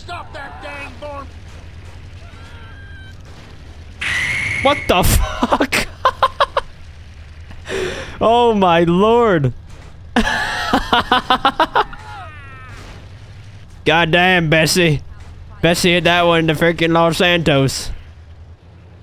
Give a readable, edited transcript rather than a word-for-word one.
Stop that dang bomb! What the fuck? Oh my lord. God damn, Bessie. Bessie hit that one in the freaking Los Santos.